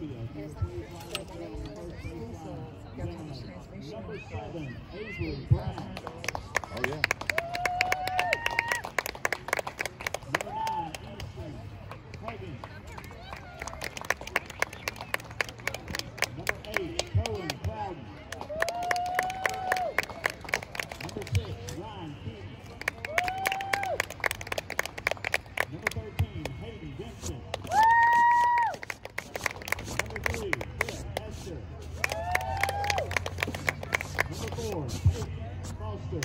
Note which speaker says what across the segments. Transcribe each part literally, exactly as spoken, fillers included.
Speaker 1: There's three Number seven, Avery Brown.
Speaker 2: Oh, yeah.
Speaker 1: Number nine, Easton Hagen. Number eight, Cohen Crowden. Number six, Ryan Keaton. Number thirteen, Hayden Vincent. Number three, Chris Esther. Number four, Peyton Foster.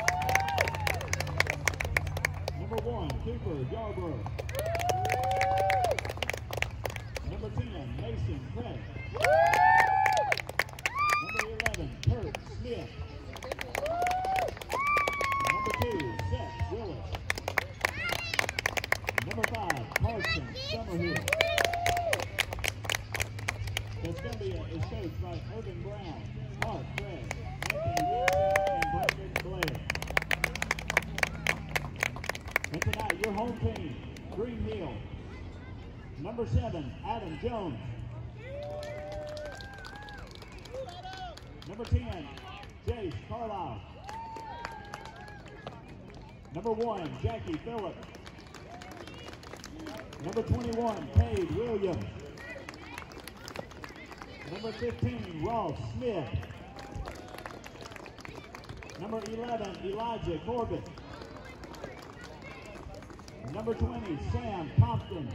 Speaker 1: Number one, Cooper Yarborough. Number ten, Mason Craig. Number eleven, Kurt Smith. Number two, Seth Willis. Number five, Carson Summerhill. Columbia is coached by Urban Brown, Mark Craig, Anthony Wilson, and Brandon Blair. And tonight, your home team, Green Hill. Number seven, Adam Jones. Number ten, Jace Carlisle. Number one, Jackie Phillips. Number twenty-one, Cade Williams. Number fifteen, Ross Smith. Number eleven, Elijah Corbett. Number twenty, Sam Compton.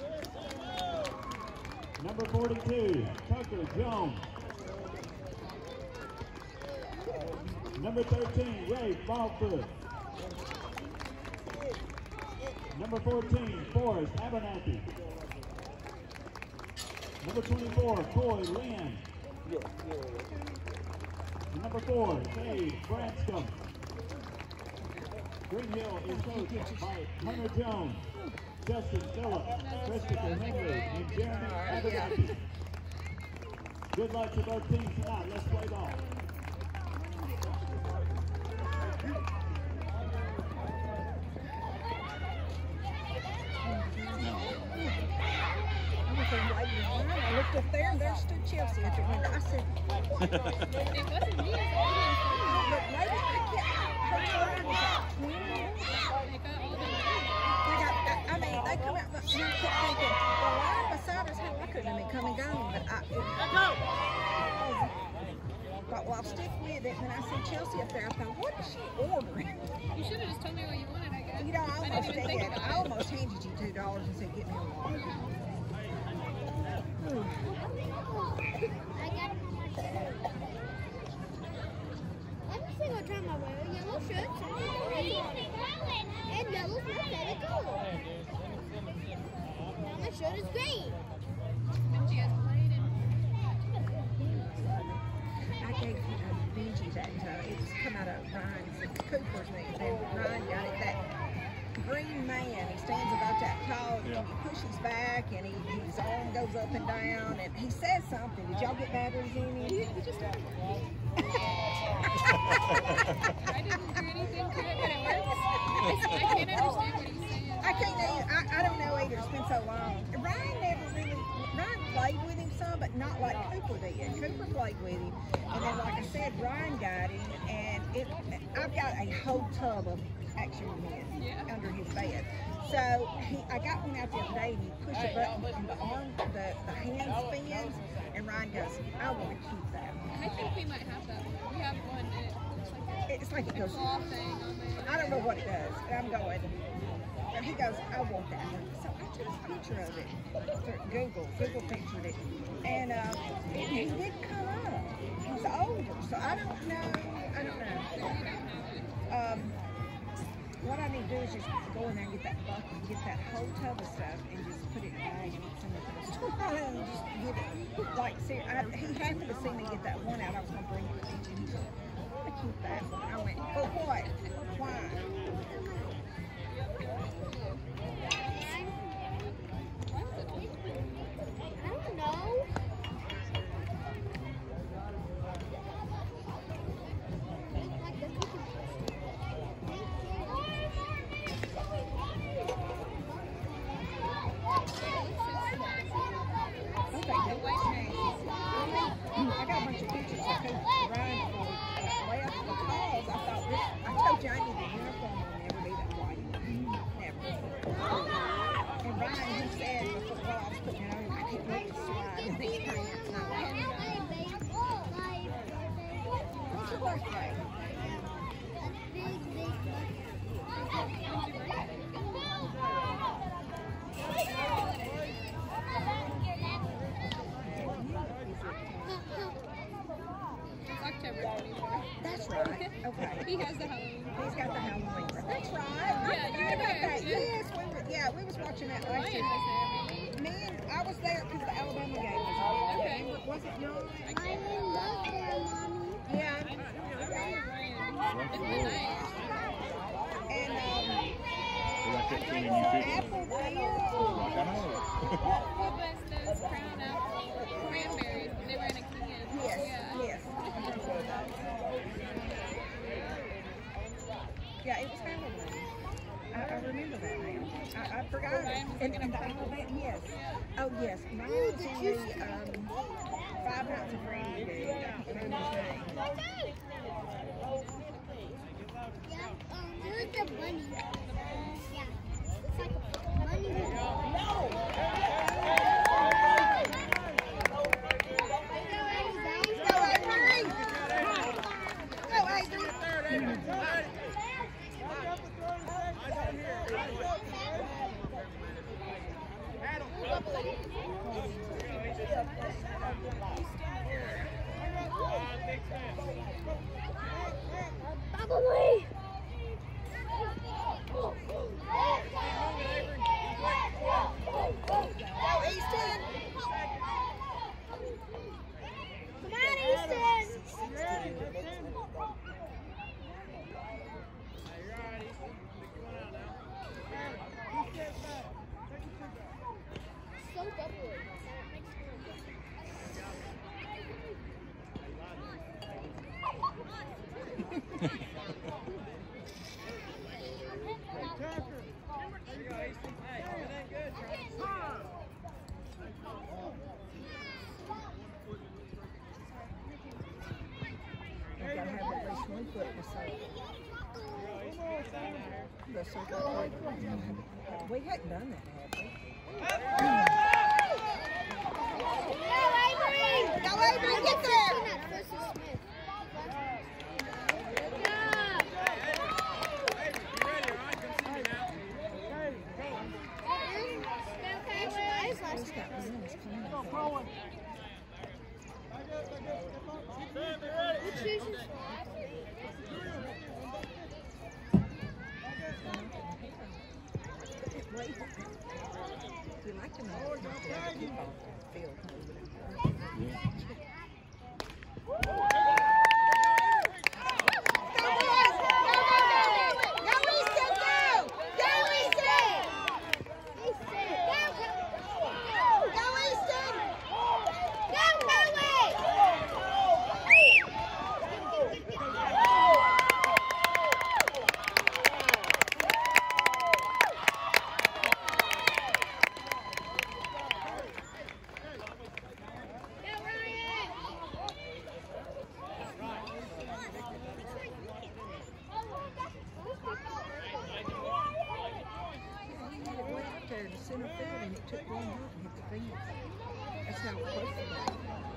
Speaker 1: Number forty-two, Tucker Jones. Number thirteen, Ray Balfoot. Number fourteen, Forrest Abernathy. Number twenty-four, Coy Lynn. Number four, Dave Branscombe. Green Hill is coached by Hunter Jones, Justin Phillips, Christopher Henry, and Jeremy Abernathy. Good luck to both teams tonight. Let's play ball.
Speaker 3: I looked up there and there stood Chelsea at the window. I said, what? It wasn't me. But maybe I kept her turn was like twenty. They got, I mean, they come out, but you kept thinking, the line beside us, hell, I couldn't have been come and gone. But I, it, I thought, well, I'll stick with it. And then I see Chelsea up there. I thought, what is she ordering?
Speaker 4: You should have just told me what you wanted, I guess.
Speaker 3: You know, I
Speaker 4: I
Speaker 3: almost
Speaker 4: didn't even
Speaker 3: did.
Speaker 4: think about
Speaker 3: I
Speaker 4: it.
Speaker 3: almost handed you two dollars and said, get me a water.
Speaker 5: I got every single time I wear a yellow shirt, and yellow's my favorite color. Now my shirt is green.
Speaker 4: And she has played in.
Speaker 3: I gave uh, Benji that, uh, it's come out of Ryan's and Cooper's name, and Ryan got it, that green man, he stands about that tall,
Speaker 2: Yeah.
Speaker 3: and he pushes back, and he, his arm goes up and down, and he says something. Did y'all get batteries in him?
Speaker 4: You, you just I didn't do anything to it, but it works. I can't understand what he's saying.
Speaker 3: I can't either. I, I don't know either. It's been so long. Ryan never really, Ryan played with him some, but not like Cooper did. Cooper played with him. And then, like I said, Ryan got him, and it, I've got a whole tub of action men
Speaker 4: Yeah.
Speaker 3: under his bed. So he, I got one out the other day, and you push a button on the arm, the, the hand spins, and Ryan goes, I want to keep that one.
Speaker 4: I think we might have that one. We have one that looks like
Speaker 3: It's like it
Speaker 4: a
Speaker 3: goes,
Speaker 4: claw thing on there.
Speaker 3: I don't know what it does. And I'm going, and he goes, I want that one. So I took a picture of it. through Google, Google pictured it. And uh, he did come up. He's older, so I don't know. I don't know. Um, what I need to do is just go in there and get that bucket, and get that whole tub of stuff, and just put it in a bag and send it to the store. And just get it. Like, see, I, he happened to see me get that one out. I was going to bring it to him. So I keep that one. I went, for what? Why?
Speaker 5: I don't know.
Speaker 3: Okay, can't wait to slide in these pants. No. What's your birthday?
Speaker 4: October twenty-fourth.
Speaker 3: That's right. Okay.
Speaker 4: He has the Halloween.
Speaker 3: He's got the Halloween. That's right.
Speaker 4: Yeah, you were there.
Speaker 3: Okay. Yes, we were. Yeah, we was watching that last year. Me and I was there because the Alabama game was on.
Speaker 4: Okay.
Speaker 3: Was it yours?
Speaker 5: Yeah.
Speaker 3: Yeah.
Speaker 4: It's midnight.
Speaker 3: And um,
Speaker 1: We got fifteen in YouTube.
Speaker 3: apple beer.
Speaker 1: I know.
Speaker 4: What was those crown apple cranberries? They were in a can.
Speaker 3: Yes.
Speaker 4: Yeah.
Speaker 3: Yes. Yeah, it was Halloween. I, I remember that now. I, I forgot it. And, and the Alabama, yes. Oh, yes. Mine was in the um, Five Nights at Freddy's game. I can't remember his name.
Speaker 5: Yeah, um, there's the bunny. Yeah, it's like a bunny.
Speaker 3: No! Go, Avery! Go, Avery!
Speaker 5: Probably.
Speaker 3: Go, Easton!
Speaker 5: Come on, Easton. So bubbly.
Speaker 3: We've got to have at least one foot to soak. The circle. We hadn't done that, had we?
Speaker 5: Go, Avery!
Speaker 3: Go, Avery, get there!
Speaker 5: This is Smith. Good job.
Speaker 3: He's got one that's clean.
Speaker 5: Which is his
Speaker 3: Wait. We like to know it's not the other people feel center field and it took one hit and hit the fence. That's how close it was.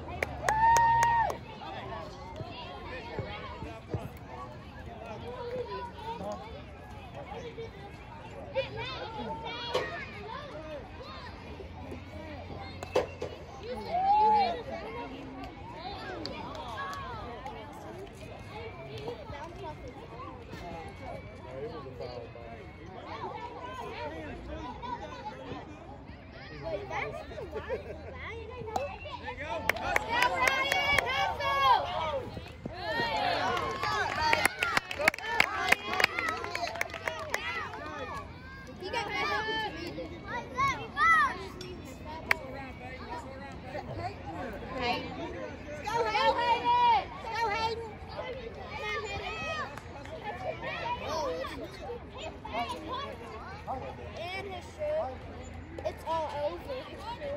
Speaker 5: Wait, that's the line. There you go. Go, Ryan! Hustle! You got to help him to read it. Hayden. Go, Hayden! Go, Hayden! Come on, Hayden! And his shirt. It's all over his shirt.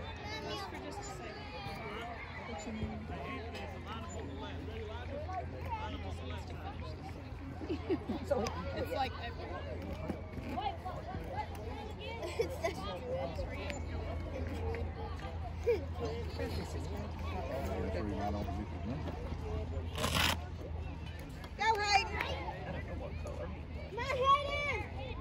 Speaker 3: So
Speaker 4: It's like
Speaker 5: It's the strips.
Speaker 3: Go, Hayden.
Speaker 5: My Hayden.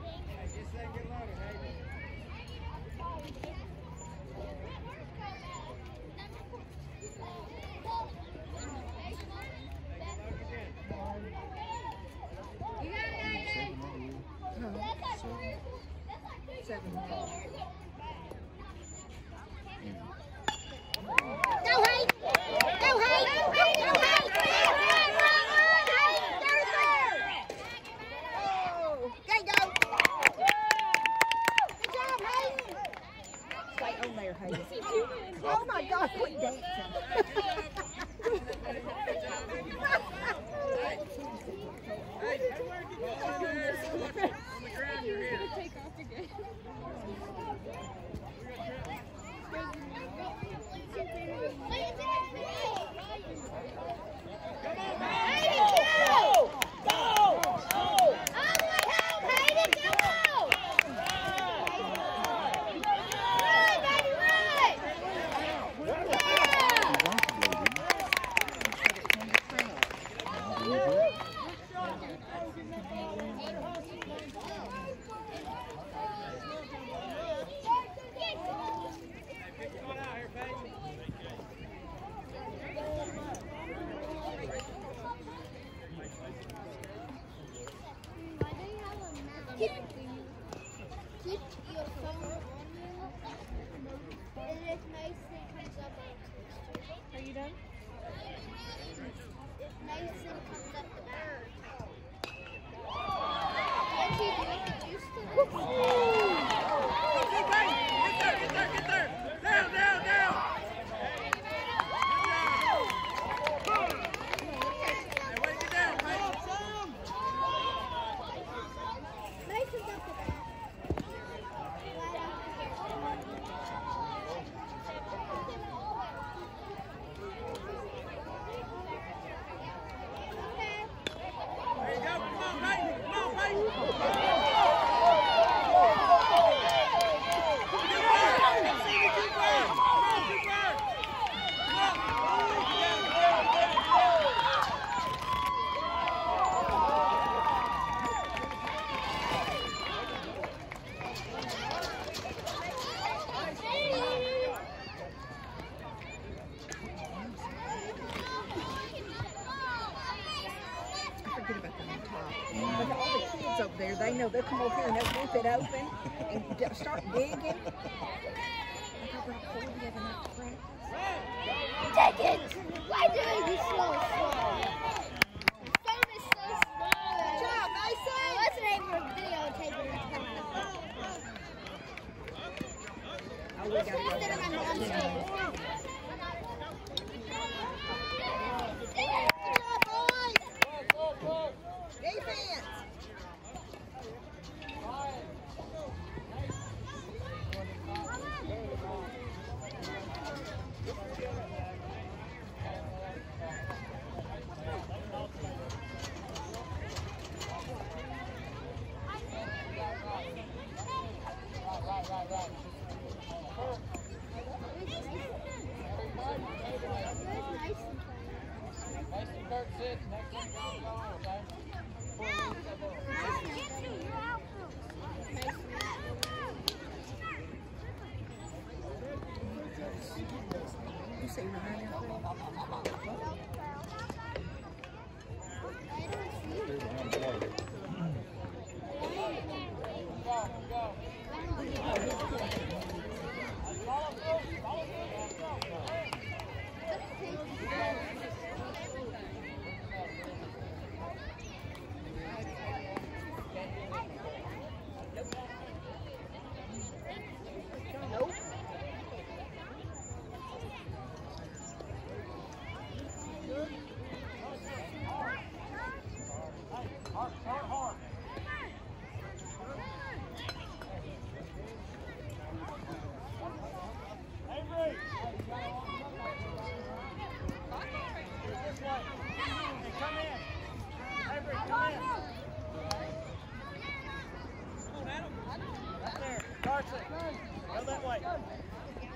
Speaker 3: Seven.
Speaker 5: Go, Hayden. Go, Hayden. Go, Hayden.
Speaker 3: Stay on there, Hayden. Oh my God, quit dancing.
Speaker 4: Take off again.
Speaker 5: Keep, keep your phone on you, and if Mason comes up on
Speaker 4: Are you done?
Speaker 5: if Mason comes up the bird, what do you do with the juice to this?
Speaker 2: Get there, get there, get there! Down, down, down! Hey, way to get down, mate!
Speaker 5: Mason's up the back.
Speaker 2: There you go, come on, mate! Come on, mate!
Speaker 3: Forget about them on top. But all the kids over there, they know they'll come over here and they'll rip it open and d- start digging. I thought about four the other night to practice.
Speaker 5: Take it! Why do you be so slow? Phone is so slow.
Speaker 3: Good job, Mason!
Speaker 5: I wasn't able to videotape it.
Speaker 3: Oh, we got to go
Speaker 5: Instead of
Speaker 3: down.
Speaker 5: my mom's face.
Speaker 3: Defense! You say Ryan out
Speaker 2: Carson, go that way.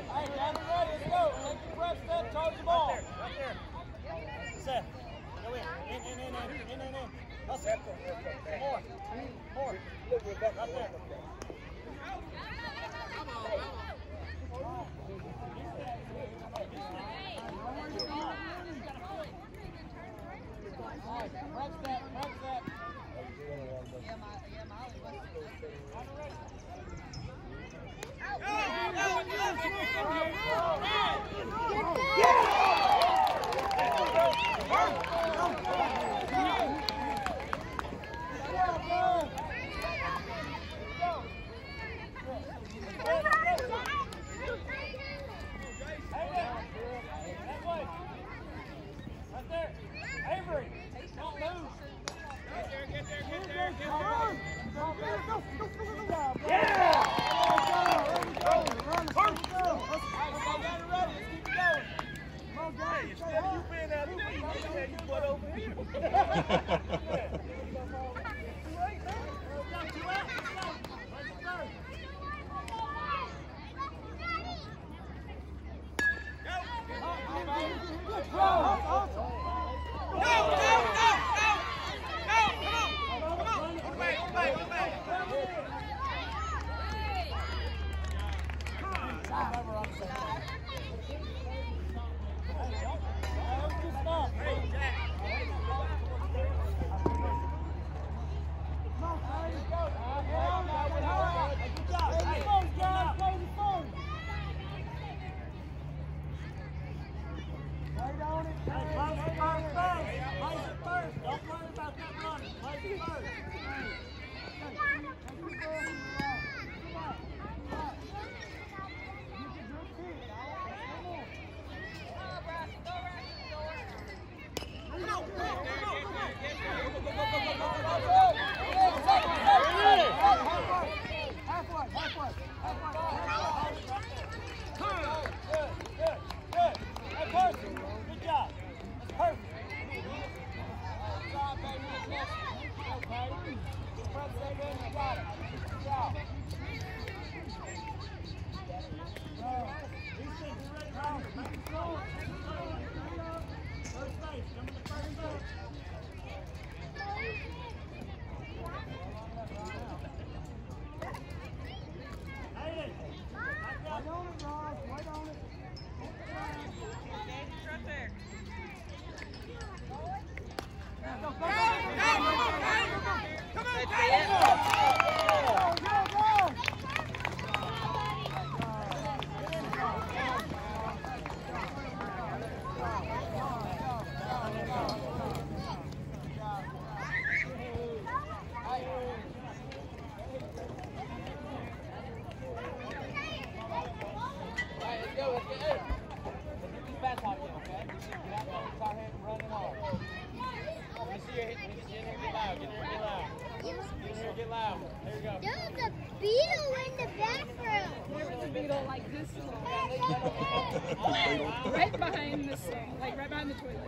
Speaker 4: Right behind the sink, like right behind the toilet.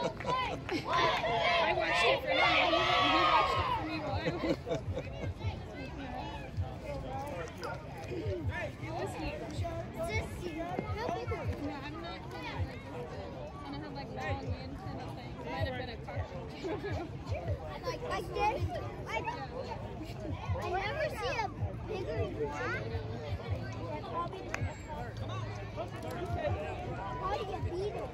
Speaker 4: I watched it for him, and he watched it for me while I was. This huge. No, I'm not kidding. And it had like long antenna thing. It might have been a car.
Speaker 5: Like this? I, I never see a bigger one. Probably a beetle.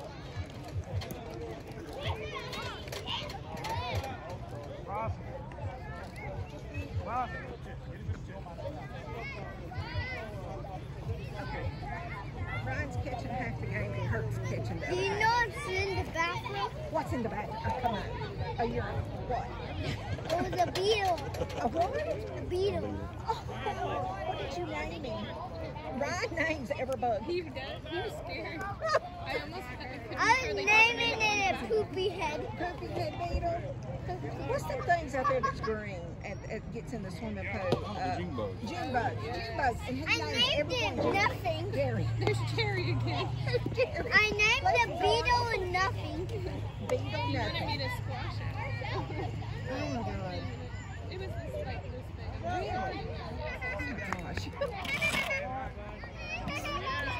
Speaker 3: Ryan's catching half the game and Hert's catching the
Speaker 5: Do you
Speaker 3: other
Speaker 5: know
Speaker 3: half.
Speaker 5: what's in the bathroom?
Speaker 3: What's in the bathroom? Oh, come on. A urinal. What?
Speaker 5: It was a beetle.
Speaker 3: A what?
Speaker 5: A beetle.
Speaker 3: Oh, what did you name him? Ryan names every bug.
Speaker 4: He did. He was scared. I almost couldn't
Speaker 5: I was
Speaker 4: hardly
Speaker 5: naming it a poopy head.
Speaker 3: Poopy head beetle. What's them things out there that's green and it gets in the swimming pool? Uh,
Speaker 6: June bugs.
Speaker 3: June bugs. June bugs. And he
Speaker 5: I
Speaker 3: names
Speaker 5: named
Speaker 3: every
Speaker 5: it
Speaker 3: one.
Speaker 5: nothing.
Speaker 3: Gary.
Speaker 4: There's Jerry again.
Speaker 5: I named the beetle and nothing.
Speaker 3: Beetle
Speaker 4: He wanted
Speaker 3: nothing.
Speaker 4: me to squash it.
Speaker 3: Oh my god.
Speaker 4: It was this, like, this big.
Speaker 3: Really? Oh my gosh.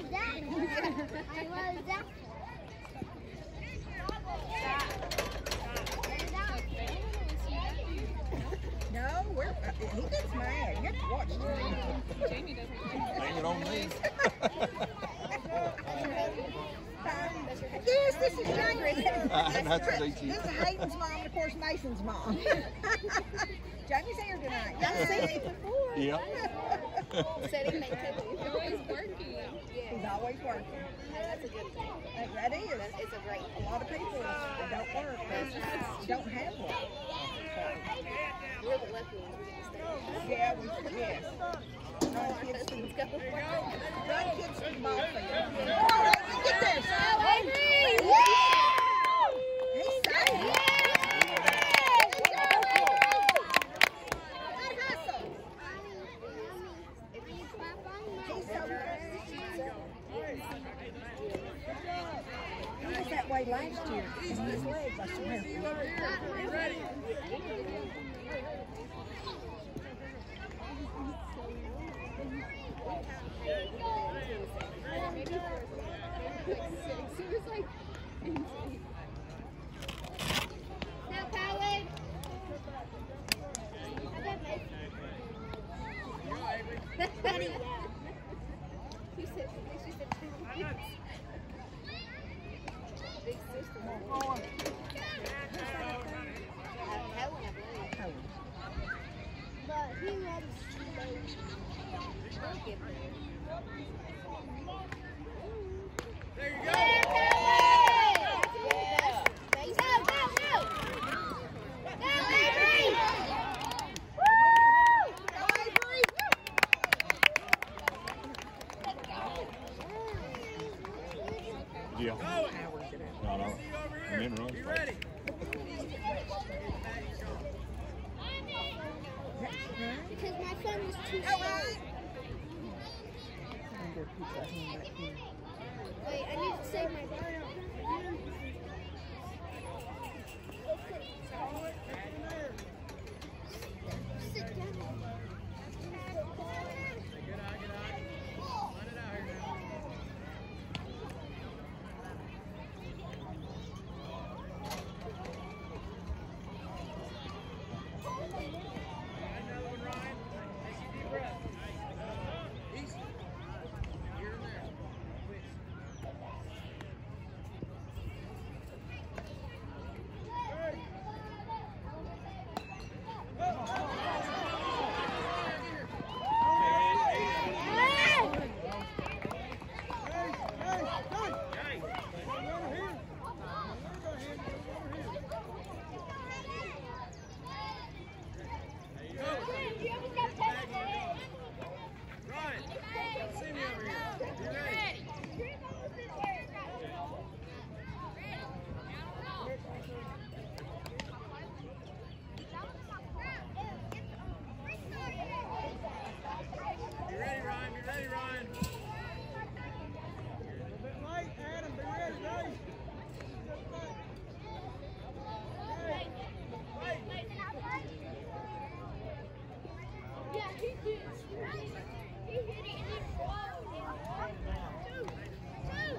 Speaker 5: was that? I was that.
Speaker 3: No, we're, uh, he gets mad. You have to watch him.
Speaker 4: Jamie doesn't.
Speaker 6: Blame it on me.
Speaker 3: Yes, this is Jamie.
Speaker 6: That's what they
Speaker 3: This
Speaker 6: teach.
Speaker 3: is Hayden's mom and, of course, Mason's mom. Jamie's here tonight. Y'all seen it before.
Speaker 6: Yep.
Speaker 5: Setting makeup.
Speaker 4: You're always working.
Speaker 3: He's always working.
Speaker 5: That's a good thing.
Speaker 3: That- That is.
Speaker 5: It's a great
Speaker 3: A lot of people that don't work, they don't have one.
Speaker 5: We're the lucky ones.
Speaker 3: Yeah, we, yes. Run kids to, run kids to the ball field. All right, get there, son. He's safe. Good hustle. He's so good. He was that way last year. His legs, I swear.
Speaker 5: Now, Colin. Buddy. She said, she said, big sister. Helen, I believe. But he loves We'll give him.
Speaker 2: There you go.
Speaker 6: Yeah. No, no. I'm in run.
Speaker 2: You ready?
Speaker 5: Because my phone was too
Speaker 3: Oh,
Speaker 5: slow. Wait, I need to save my phone. Sit down.
Speaker 2: Good eye, good eye. Line it out here now. Another one, Ryan. Take a deep breath. Easy. Here and there. Ryan, see me over here. You ready? Be ready, Ryan. Be ready, Ryan. A little bit late, Adam. Be ready, ready.
Speaker 5: Yeah, he did. He hit it and it rolled. Two. Two.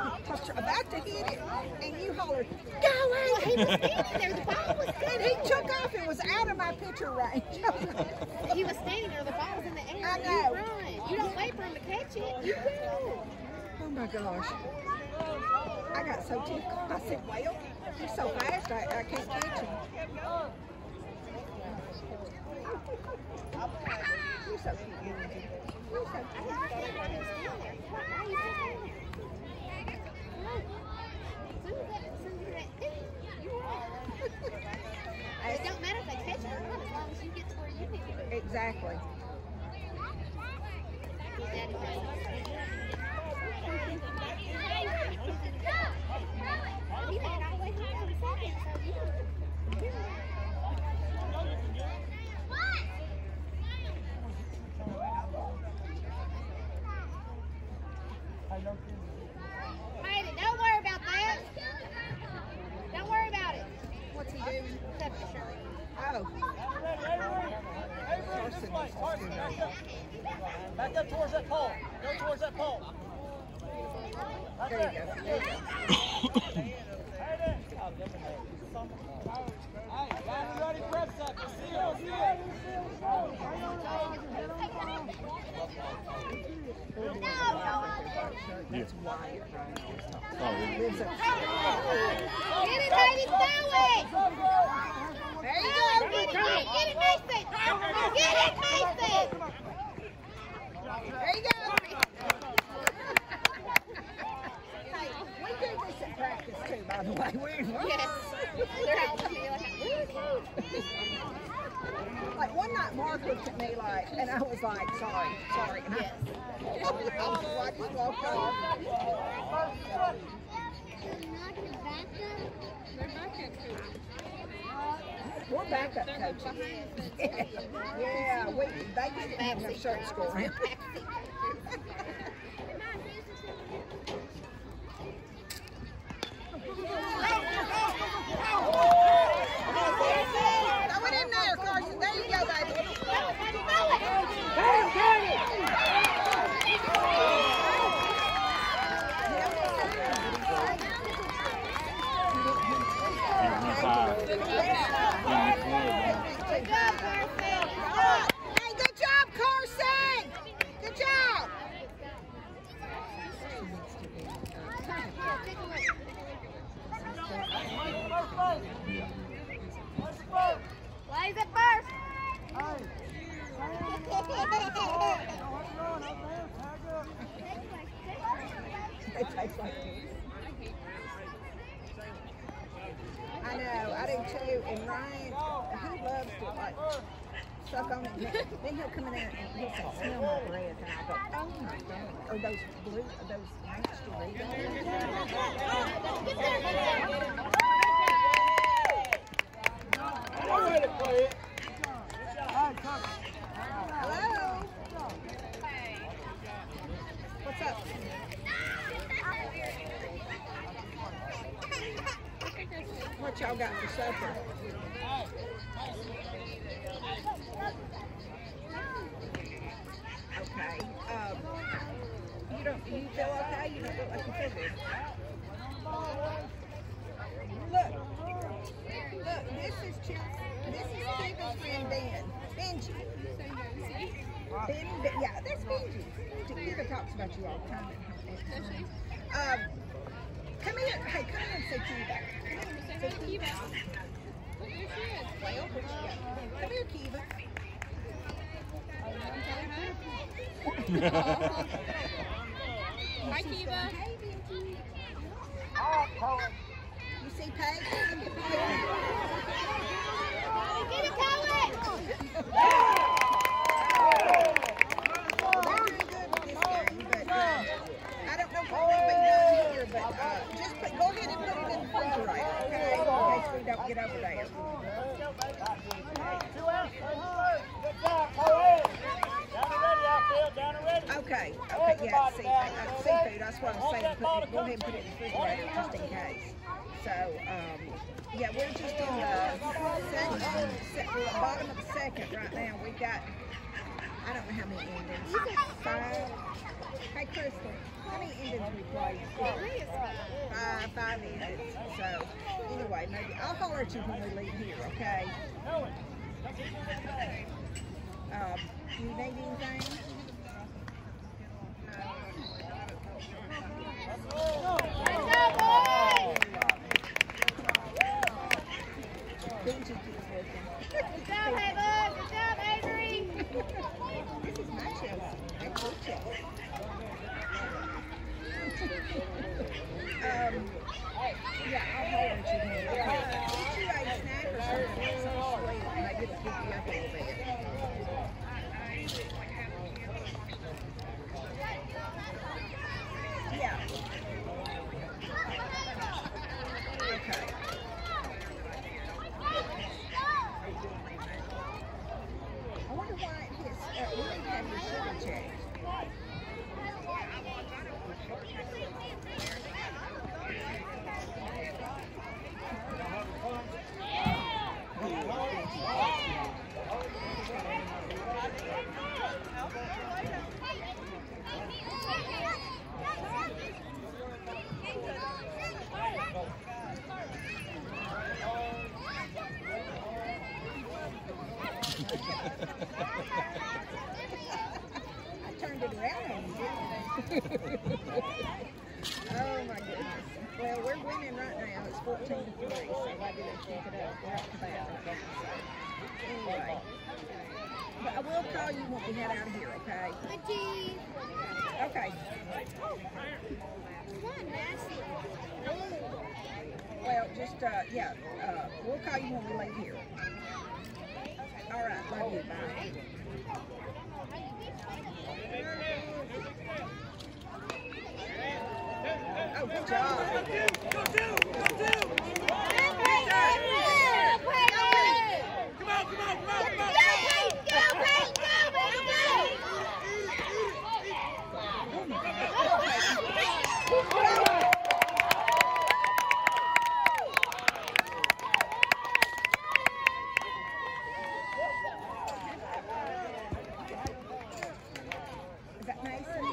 Speaker 3: was about to hit it, and you hollered, "Go away!"
Speaker 5: He was standing there. The ball was
Speaker 3: And he took off and was out of my picture range.
Speaker 5: He was standing there. The ball was in the air.
Speaker 3: I
Speaker 5: You
Speaker 3: know.
Speaker 5: run. You don't wait for him to catch it. You go.
Speaker 3: Oh my gosh. I got so tickled. I said, well, he's so fast, I, I can't catch him. You're so cute, Lindsay. You're so
Speaker 5: I just thought he was still there. Why are you still standing there? As soon as that, as soon as that, you run. It don't matter if they catch it or not, as long as you get to where you need to be.
Speaker 3: Exactly.
Speaker 5: His daddy runs. He made it all the way through the second, so you Made it. Don't worry about that. Don't worry about it.
Speaker 3: What's he doing?
Speaker 5: Except for Shirley.
Speaker 3: Oh.
Speaker 2: Back up towards that pole. Go towards that pole. Right
Speaker 3: There you go. There you go.
Speaker 2: Hey, guys, ready for up second. See you, see you.
Speaker 3: That's Wyatt, right?
Speaker 6: Oh, really?
Speaker 3: Lives up
Speaker 5: Get it, baby. Do it.
Speaker 3: There you
Speaker 5: Go,
Speaker 3: go.
Speaker 5: get it, get it, get it, Mason. Get it, Mason.
Speaker 3: There you go. Hey, we do this at practice too, by the way. We're,
Speaker 5: Yes. They're all coming to me like,
Speaker 3: like one night Mark looked at me like, and I was like, sorry, sorry. And
Speaker 5: yes.
Speaker 3: I, I just walked off. We're backup coaches. Yeah, we, they didn't have no shirt scoring. Throw it in there, Carson. There you go, baby. Hey, good job, Carson. Good job.
Speaker 5: Blaze it first.
Speaker 3: It tastes like this. I know, I do too. And Ryan, he loves to like suck on it. Then he'll come in there and he'll say, "Smell my breath," and I go, "Oh my God!" Or those blue, those ranch Doritos.
Speaker 2: I'm ready to play it.
Speaker 3: Hello. What's up? What y'all got for supper? Okay. Um, you don't. You feel okay? You don't look like you feel good. Look. Look. This is Ch This is Steven's friend Ben. Benji. Ben, ben, yeah, that's Benji. Benji. Kiva talks about you all the time. Um, come here. Hey, come here and say Kiva. Say Kiva. Well, where she go? Come here, Kiva.
Speaker 4: Hi, Kiva.
Speaker 3: Hey, Benji. You see Paige?
Speaker 5: Get it, Cohen.
Speaker 3: They're doing good with this game, but uh, I don't know what they'll be doing here, but uh, just put, go ahead and put it in the refrigerator, okay? In case we don't get over there.
Speaker 2: Two outs. Good job, Cohen. Down and ready, outfield. Down and ready.
Speaker 3: Okay, okay, yeah, seafood. Uh, seafood, that's what I'm saying. Put it, go ahead and put it in the refrigerator just in case. So, um, yeah, we're just in the second, se we're at the bottom of the second right now. We've got, I don't know how many endings. Five. Hey, Crystal, how many Brandon's replaced five, five minutes. So, anyway, maybe I'll holler at you when we leave here, okay? Um, do you need anything? Benji keeps looking.
Speaker 5: Good job, Ava. Good job, Avery.
Speaker 3: This is my Chelsea. That's your Chelsea. um, yeah, I'll holler at you then. Okay. Get you a snack or something. So sweet. Maybe it'll pick you up a little bit. Yeah. Okay. I wonder why his, uh, we need to have your sugar checked. I turned it around on you, didn't I? Oh my goodness. Well, we're winning right now. It's fourteen to three, so maybe they keep it up. We're at the battle. Anyway. But I will call you when we head out of here, okay?
Speaker 5: Auntie.
Speaker 3: Okay.
Speaker 5: Come on, Massey.
Speaker 3: Well, just, uh, yeah, uh, we'll call you when we leave here. All right, love you, bye. Oh, good job.
Speaker 2: Go two, go two, go two.
Speaker 5: Come on, Peyton.
Speaker 2: Come on, come on, come on, come on.
Speaker 5: Go, Peyton. Go, Peyton. Go, baby, go.
Speaker 3: Is that Mason?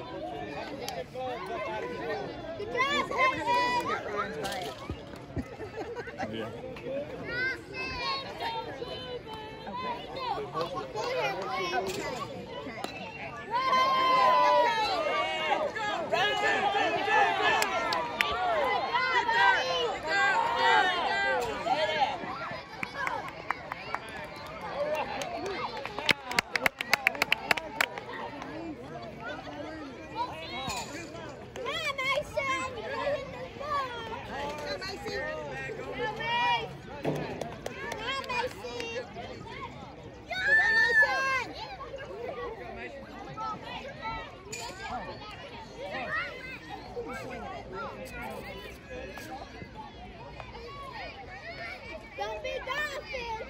Speaker 5: Good job,
Speaker 3: Everything
Speaker 5: Peyton.
Speaker 3: got Ryan's back.
Speaker 6: Yeah.
Speaker 3: Okay. Okay.
Speaker 5: Don't be dolphin.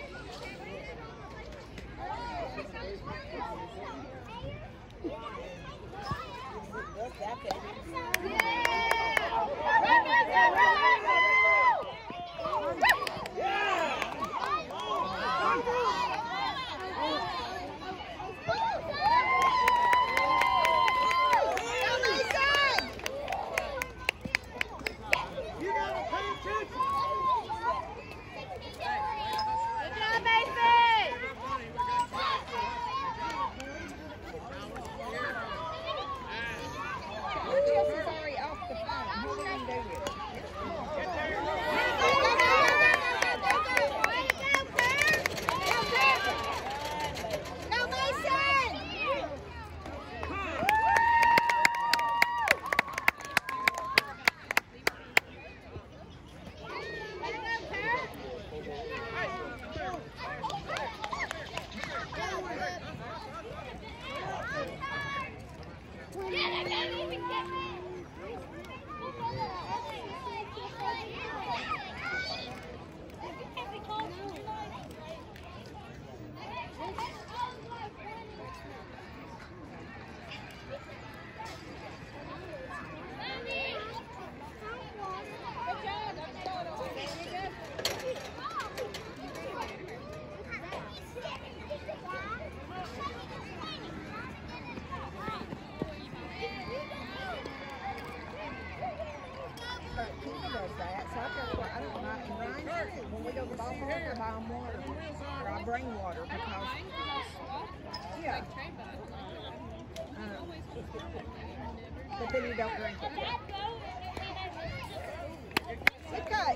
Speaker 3: Chelsea but Kiva does that, so I just I don't know. And Ryan too. When we go to the ballpark, I buy them water, or I bring water because yeah. Uh, but then you don't drink it. Okay.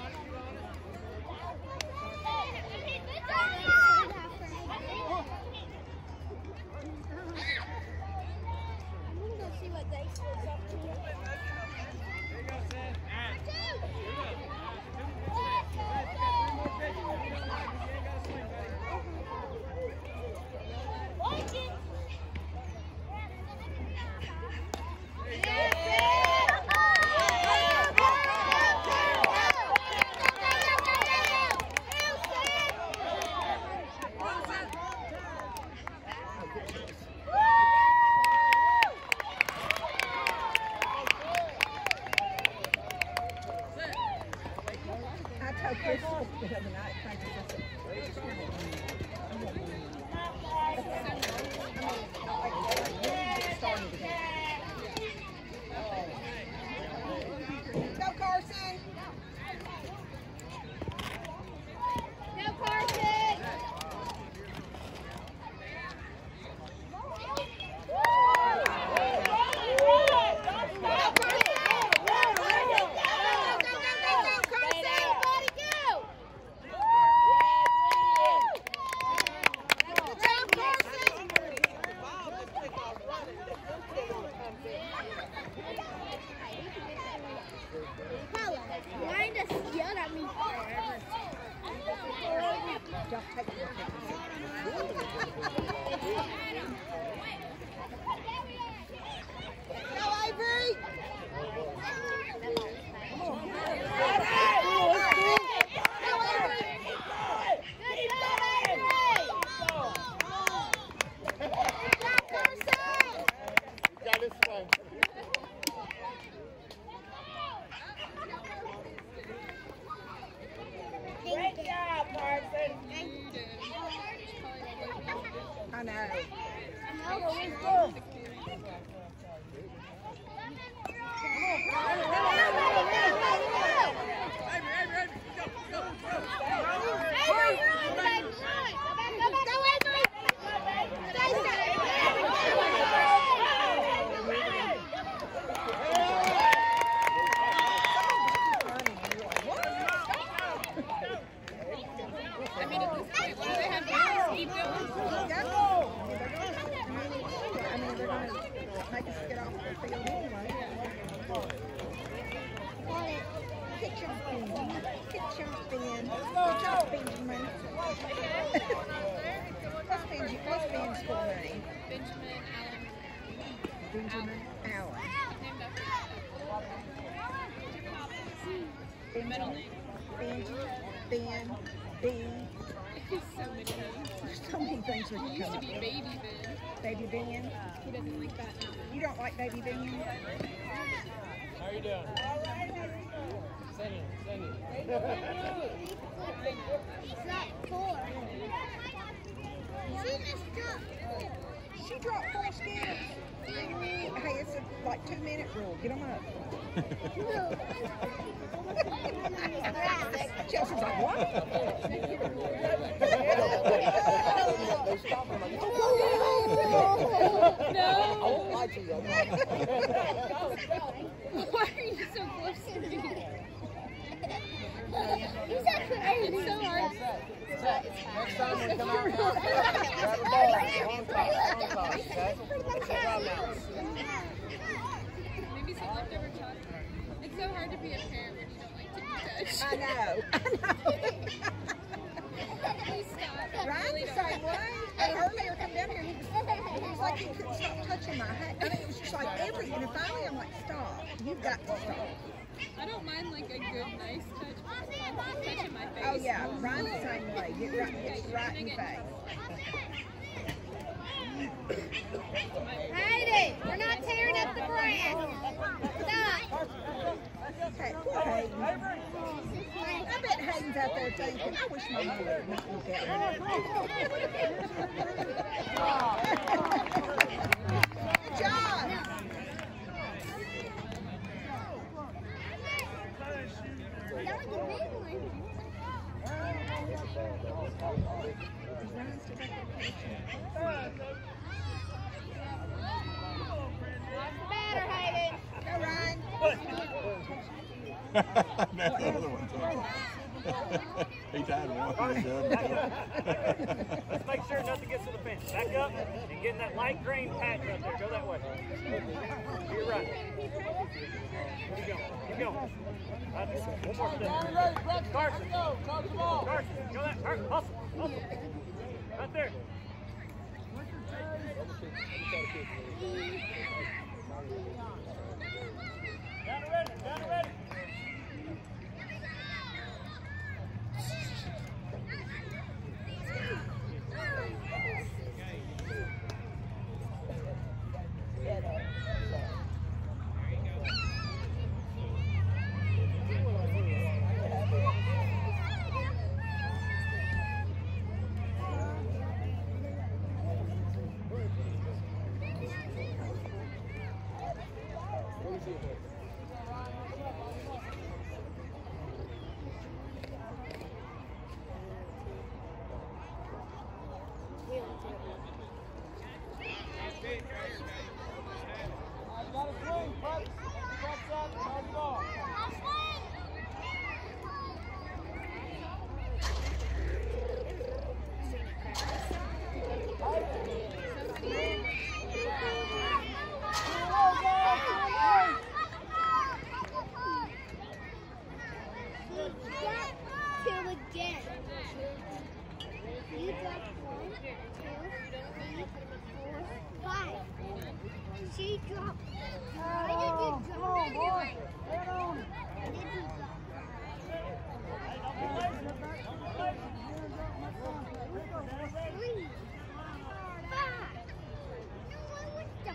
Speaker 3: Baby Ben.
Speaker 4: He doesn't like that now.
Speaker 3: You don't like Baby Ben?
Speaker 2: How you doing? Send it, send it.
Speaker 5: It's not four. She just dropped.
Speaker 3: She dropped four skips. Hey, it's a like two minute rule. Get them up. Chelsea's like, what?
Speaker 4: No.
Speaker 3: I won't lie to you.
Speaker 4: Why are you so close to me?
Speaker 5: He's so crazy.
Speaker 4: It's so hard.
Speaker 2: Next time we come out, grab a ball. Long toss, long toss, okay?
Speaker 4: Maybe some leftover chocolate. It's so hard to be a parent when you don't like to be touched.
Speaker 3: I know. I know.
Speaker 4: Please stop.
Speaker 3: Ryan's
Speaker 4: Really
Speaker 3: the
Speaker 4: don't
Speaker 3: same
Speaker 4: like
Speaker 3: way. And earlier, come down here, he was, he was like, he couldn't stop touching my hat. I mean, it was just like every, and finally I'm like, stop. You've got to stop.
Speaker 4: I don't mind like a good, nice touch, but constant touch in my face.
Speaker 3: Oh yeah, Ryan's the same way. Get right, get right in the face.
Speaker 5: Hayden, we're not tearing up the grass. Stop.
Speaker 3: Hey, poor Hayden. I bet Hayden's out there thinking, I wish my mother would not look at me. Good job.
Speaker 6: That's the other one. He tied one.
Speaker 2: Let's make sure nothing gets to the fence. Back up and get in that light green patch right there. Go that way. To your right. Keep going. Keep going. Right, one more step. Carson. Carson. Go that. Hustle. Hustle. Right there. Down and ready. Down and ready.
Speaker 5: She dropped. Why did you drop it? Why did you drop Three. Five. No, what was the...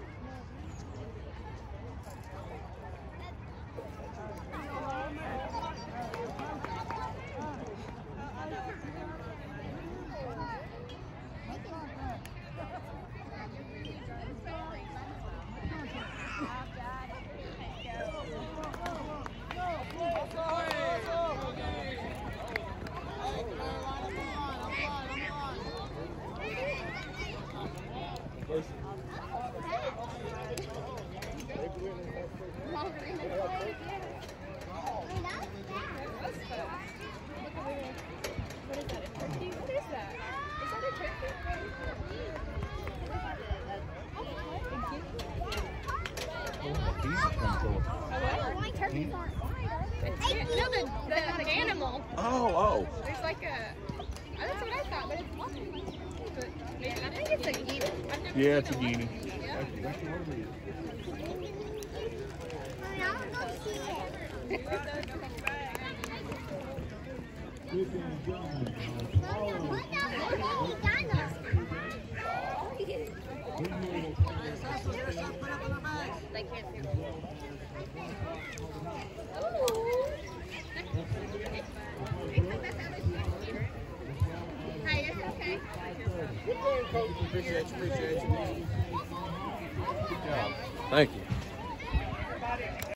Speaker 4: No, the, the, the animal.
Speaker 6: Oh, oh.
Speaker 4: There's like a. Oh, that's what I thought, but it's walking. But maybe, I think it's a guinea. I've never
Speaker 6: Yeah,
Speaker 4: seen
Speaker 6: it's a
Speaker 4: one.
Speaker 6: guinea.
Speaker 4: Yeah. They can't see. Hey, it's okay.
Speaker 2: Appreciate you. Appreciate you.
Speaker 6: Thank you.